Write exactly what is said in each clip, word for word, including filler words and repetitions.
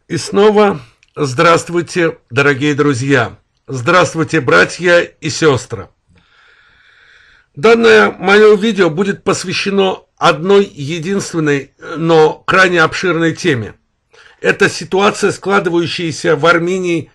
И снова здравствуйте, дорогие друзья! Здравствуйте, братья и сестры! Данное мое видео будет посвящено одной единственной, но крайне обширной теме. Это ситуация, складывающаяся в Армении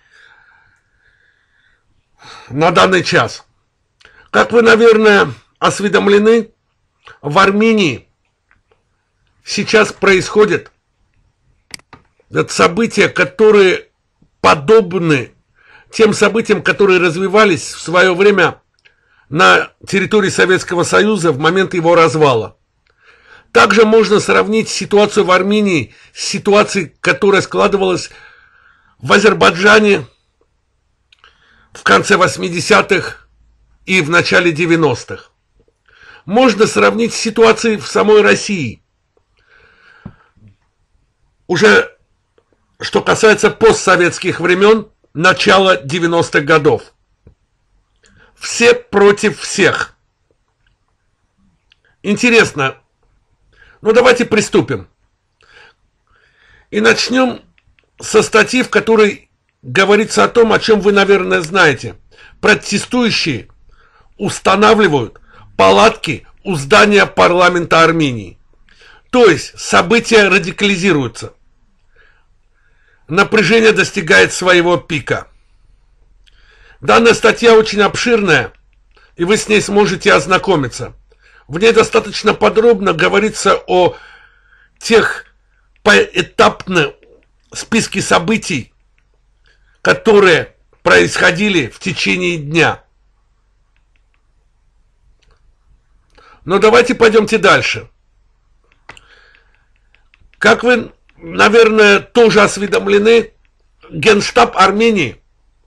на данный час. Как вы, наверное, осведомлены, в Армении сейчас происходят события, которые подобны тем событиям, которые развивались в свое время на территории Советского Союза в момент его развала. Также можно сравнить ситуацию в Армении с ситуацией, которая складывалась в Азербайджане в конце восьмидесятых и в начале девяностых. Можно сравнить с ситуацией в самой России. Уже что касается постсоветских времен, начала девяностых годов. Все против всех. Интересно. Ну, давайте приступим. И начнем со статьи, в которой говорится о том, о чем вы, наверное, знаете. Протестующие устанавливают палатки у здания парламента Армении. То есть события радикализируются. Напряжение достигает своего пика. Данная статья очень обширная, и вы с ней сможете ознакомиться. В ней достаточно подробно говорится о тех поэтапных списке событий, которые происходили в течение дня. Но давайте пойдемте дальше. Как вы, наверное, тоже осведомлены, Генштаб Армении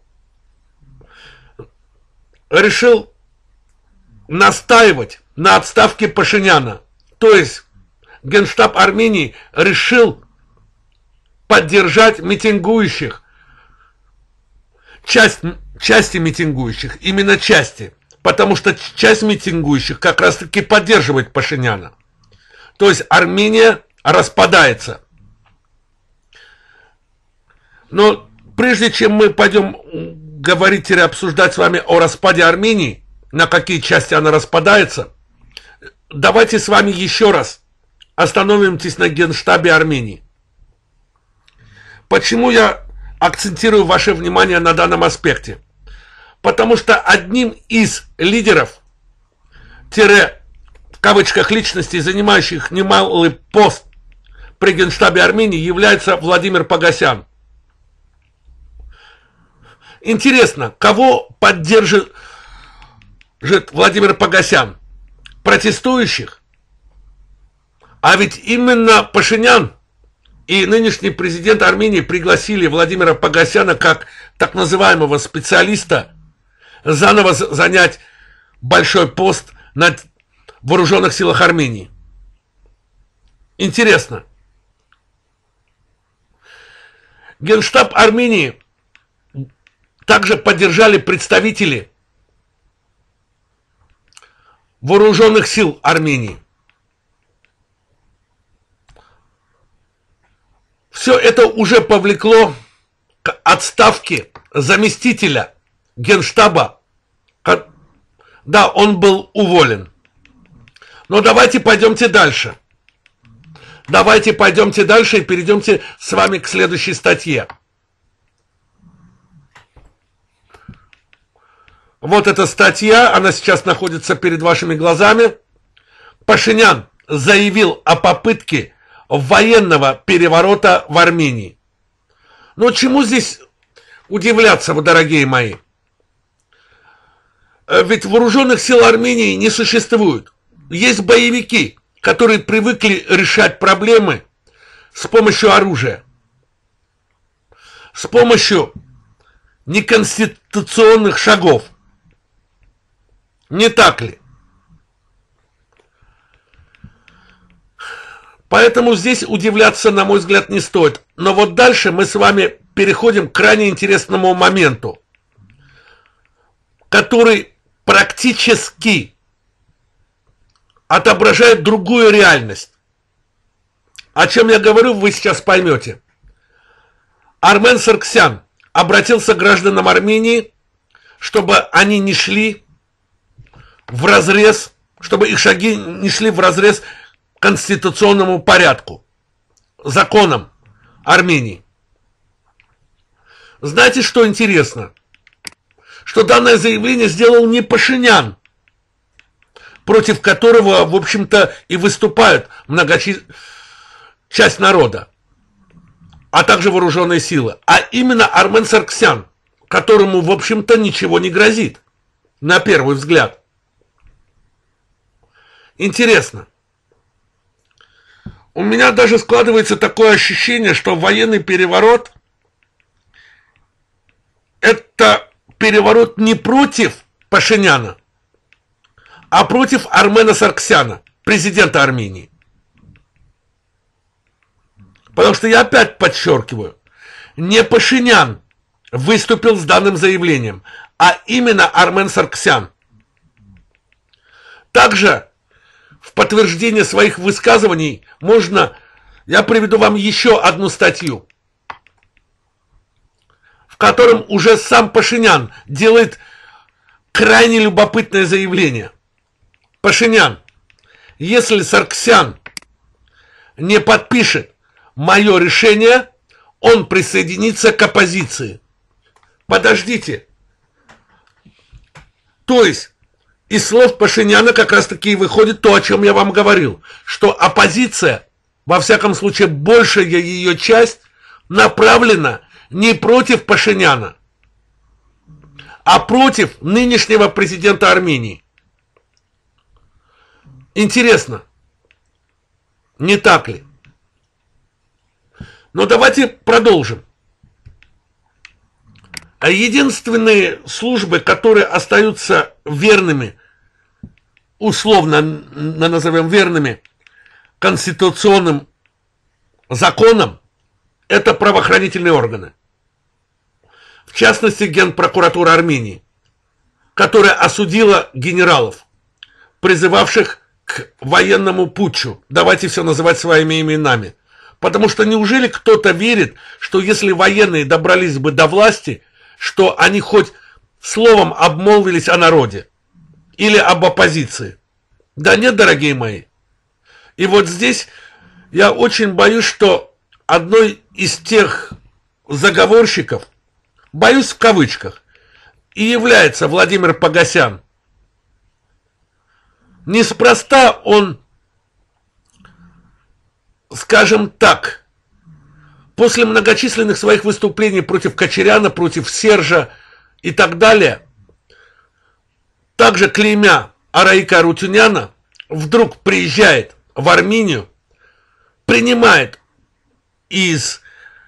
решил настаивать на отставке Пашиняна. То есть Генштаб Армении решил поддержать митингующих, часть, части митингующих, именно части, потому что часть митингующих как раз таки поддерживает Пашиняна. То есть Армения распадается. Но прежде чем мы пойдем говорить или обсуждать с вами о распаде Армении, на какие части она распадается, давайте с вами еще раз остановимся на Генштабе Армении. Почему я акцентирую ваше внимание на данном аспекте? Потому что одним из лидеров, тире, в кавычках, личностей, занимающих немалый пост при Генштабе Армении, является Владимир Погосян. Интересно, кого поддержит Владимир Погосян? Протестующих? А ведь именно Пашинян и нынешний президент Армении пригласили Владимира Погосяна как так называемого специалиста заново занять большой пост на вооруженных силах Армении. Интересно. Генштаб Армении также поддержали представители вооруженных сил Армении. Все это уже повлекло к отставке заместителя Генштаба. Да, он был уволен. Но давайте пойдемте дальше. Давайте пойдемте дальше и перейдемте с вами к следующей статье. Вот эта статья, она сейчас находится перед вашими глазами. Пашинян заявил о попытке военного переворота в Армении. Но чему здесь удивляться, вы, дорогие мои? Ведь вооруженных сил Армении не существует. Есть боевики, которые привыкли решать проблемы с помощью оружия, с помощью неконституционных шагов. Не так ли? Поэтому здесь удивляться, на мой взгляд, не стоит. Но вот дальше мы с вами переходим к крайне интересному моменту, который практически отображает другую реальность. О чем я говорю, вы сейчас поймете. Армен Сарксян обратился к гражданам Армении, чтобы они не шли вразрез, чтобы их шаги не шли вразрез конституционному порядку, законам Армении. Знаете, что интересно? Что данное заявление сделал не Пашинян, против которого, в общем-то, и выступают многочис... часть народа, а также вооруженные силы, а именно Армен Сарксян, которому, в общем-то, ничего не грозит, на первый взгляд. Интересно. У меня даже складывается такое ощущение, что военный переворот – это переворот не против Пашиняна, а против Армена Сарксяна, президента Армении. Потому что я опять подчеркиваю, не Пашинян выступил с данным заявлением, а именно Армен Сарксян. Также в подтверждение своих высказываний можно, я приведу вам еще одну статью, в котором уже сам Пашинян делает крайне любопытное заявление. Пашинян: если Сарксян не подпишет мое решение, он присоединится к оппозиции. Подождите. То есть из слов Пашиняна как раз таки и выходит то, о чем я вам говорил, что оппозиция, во всяком случае большая ее часть, направлена не против Пашиняна, а против нынешнего президента Армении. Интересно, не так ли? Но давайте продолжим. А единственные службы, которые остаются верными, условно назовем верными, конституционным законам, это правоохранительные органы. В частности, Генпрокуратура Армении, которая осудила генералов, призывавших к военному путчу. Давайте все называть своими именами. Потому что неужели кто-то верит, что если военные добрались бы до власти, что они хоть словом обмолвились о народе или об оппозиции? Да нет, дорогие мои. И вот здесь я очень боюсь, что одной из тех заговорщиков, боюсь в кавычках, и является Владимир Погосян. Неспроста он, скажем так, после многочисленных своих выступлений против Кочаряна, против Сержа и так далее, также клеймя Араика Арутюняна, вдруг приезжает в Армению, принимает из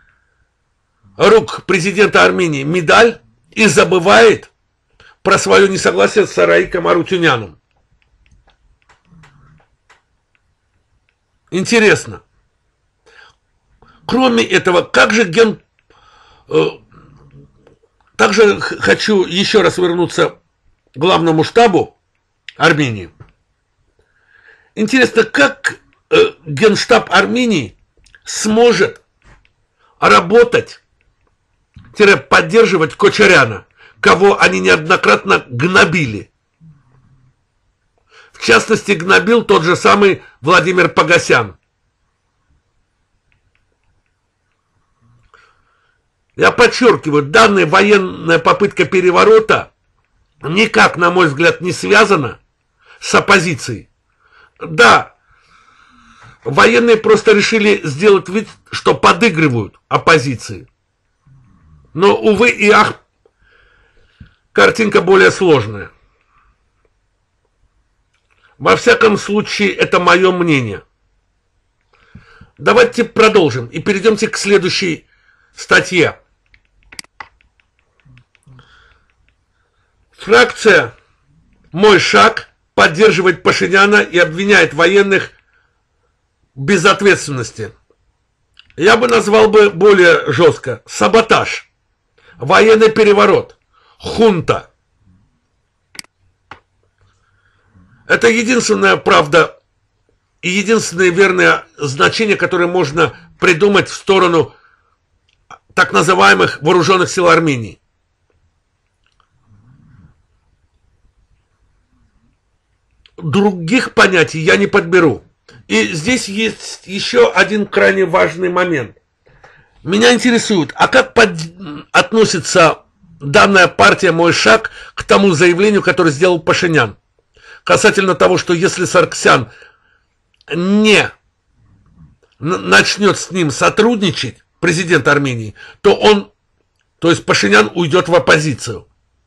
рук президента Армении медаль и забывает про свое несогласие с Араиком Арутюняном. Интересно. Кроме этого, как же ген... Также хочу еще раз вернуться к главному штабу Армении. Интересно, как Генштаб Армении сможет работать, поддерживать Кочаряна, кого они неоднократно гнобили. В частности, гнобил тот же самый Владимир Погосян. Я подчеркиваю, данная военная попытка переворота никак, на мой взгляд, не связана с оппозицией. Да, военные просто решили сделать вид, что подыгрывают оппозиции. Но, увы и ах, картинка более сложная. Во всяком случае, это мое мнение. Давайте продолжим и перейдемте к следующей статье. Фракция «Мой шаг» поддерживает Пашиняна и обвиняет военных в безответственности. Я бы назвал бы более жестко: саботаж, военный переворот, хунта. Это единственная правда и единственное верное значение, которое можно придумать в сторону так называемых вооруженных сил Армении. Других понятий я не подберу. И здесь есть еще один крайне важный момент. Меня интересует, а как под... относится данная партия «Мой шаг» к тому заявлению, которое сделал Пашинян, касательно того, что если Сарксян не начнет с ним сотрудничать, президент Армении, то он, то есть Пашинян, уйдет в оппозицию.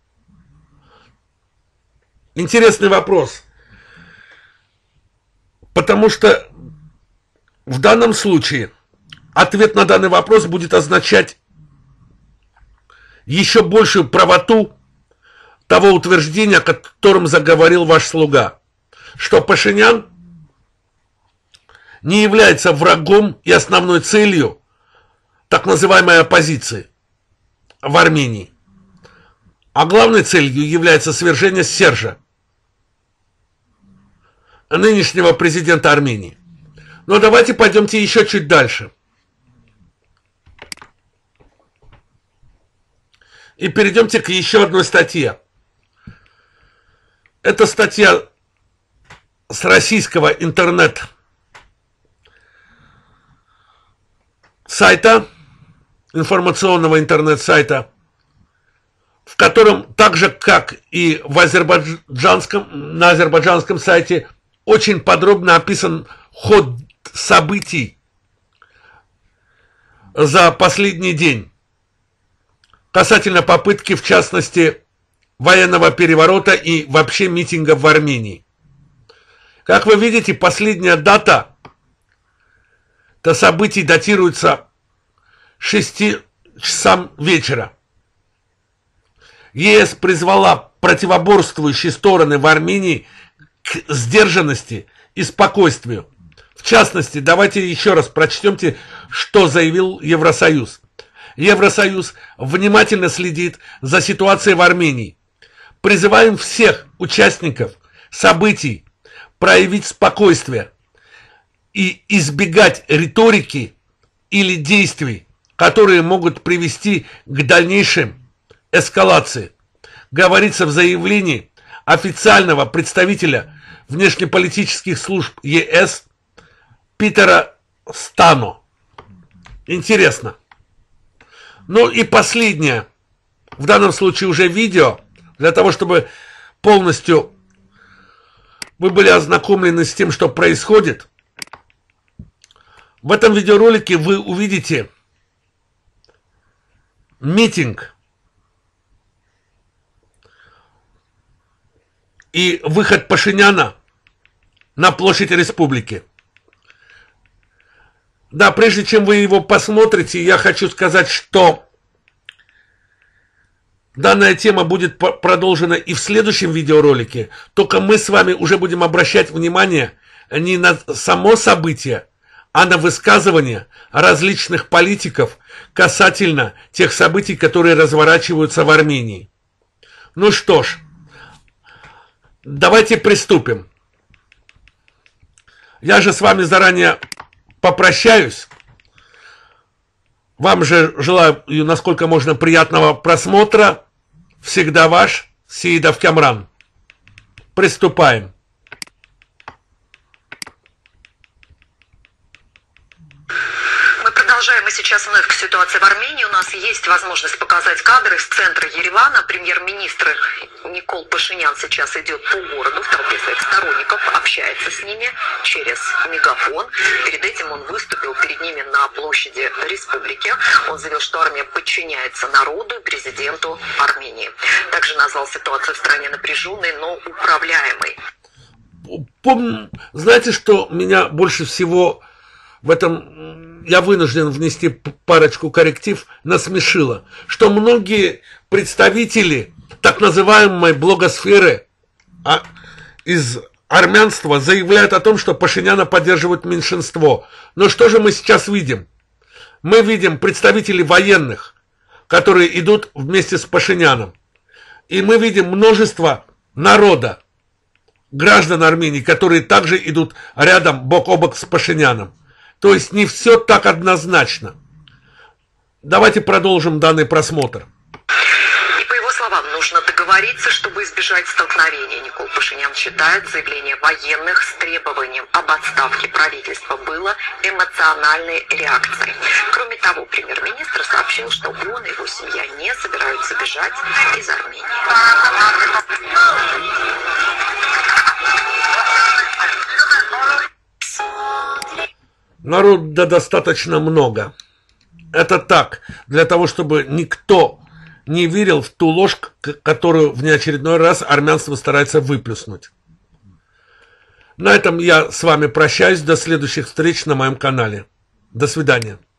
Интересный вопрос. Потому что в данном случае ответ на данный вопрос будет означать еще большую правоту того утверждения, о котором заговорил ваш слуга, что Пашинян не является врагом и основной целью так называемой оппозиции в Армении, а главной целью является свержение Сержа, нынешнего президента Армении. Но давайте пойдемте еще чуть дальше. И перейдемте к еще одной статье. Это статья с российского интернет-сайта, информационного интернет-сайта, в котором, так же как и в азербайджанском, на азербайджанском сайте, очень подробно описан ход событий за последний день касательно попытки, в частности, военного переворота и вообще митинга в Армении. Как вы видите, последняя дата то событий датируется шести часам вечера. ЕС призвала противоборствующие стороны в Армении к сдержанности и спокойствию. В частности, давайте еще раз прочтемте, что заявил Евросоюз. Евросоюз внимательно следит за ситуацией в Армении. Призываем всех участников событий проявить спокойствие и избегать риторики или действий, которые могут привести к дальнейшей эскалации. Говорится в заявлении официального представителя внешнеполитических служб ЕС Питера Стано. Интересно. Ну и последнее, в данном случае уже видео, для того, чтобы полностью вы были ознакомлены с тем, что происходит. В этом видеоролике вы увидите митинг и выход Пашиняна на площадь Республики. Да, прежде чем вы его посмотрите, я хочу сказать, что данная тема будет продолжена и в следующем видеоролике, только мы с вами уже будем обращать внимание не на само событие, а на высказывания различных политиков касательно тех событий, которые разворачиваются в Армении. Ну что ж, давайте приступим. Я же с вами заранее попрощаюсь. Вам же желаю, насколько можно, приятного просмотра. Всегда ваш Сеидов Камран. Приступаем. Продолжаем мы сейчас вновь к ситуации в Армении. У нас есть возможность показать кадры с центра Еревана. Премьер-министр Никол Пашинян сейчас идет по городу в толпе своих сторонников, общается с ними через мегафон. Перед этим он выступил перед ними на площади Республики. Он заявил, что армия подчиняется народу и президенту Армении. Также назвал ситуацию в стране напряженной, но управляемой. Помню, знаете, что меня больше всего в этом, я вынужден внести парочку корректив, насмешило, что многие представители так называемой блогосферы а, из армянства заявляют о том, что Пашиняна поддерживает меньшинство. Но что же мы сейчас видим? Мы видим представителей военных, которые идут вместе с Пашиняном. И мы видим множество народа, граждан Армении, которые также идут рядом бок о бок с Пашиняном. То есть не все так однозначно. давайте продолжим данный просмотр. И по его словам, нужно договориться, чтобы избежать столкновения. Никол Пашинян считает, заявление военных с требованием об отставке правительства было эмоциональной реакцией. Кроме того, премьер-министр сообщил, что он и его семья не собираются бежать из Армении. Народа достаточно много. Это так, для того, чтобы никто не верил в ту ложь, которую в неочередной раз армянство старается выплеснуть. На этом я с вами прощаюсь. До следующих встреч на моем канале. До свидания.